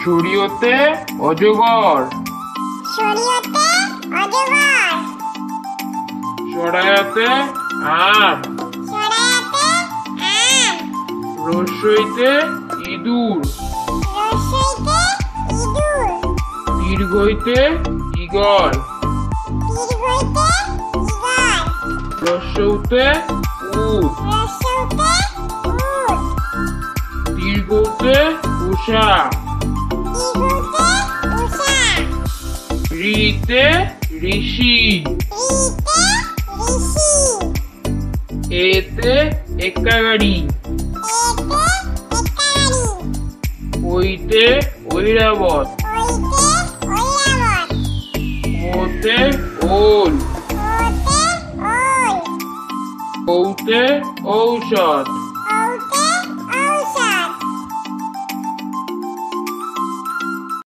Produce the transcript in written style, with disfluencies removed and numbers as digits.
শরীয়তে অজগর। শরীয়তে অজগর। সরায়াতে আম। সরায়াতে আম। রস্যইতে ইঁদুর। রস্যইতে ইঁদুর। দীর্ঘইতে ঈগল। দীর্ঘইতে ঈগল। রস্যউতে উট। রস্যউতে উট। দীর্ঘউতে উষা। দীর্ঘউতে উষা। ঋতে ঋষি। ঋতে ঋষি। এতে এক্কাগাড়ি। এতে এক্কাগাড়ি। ওইতে ঐরাবত। ওইতে ঐরাবত। ওতে ওল। ওতে ওল। ঔতে ঔষধ।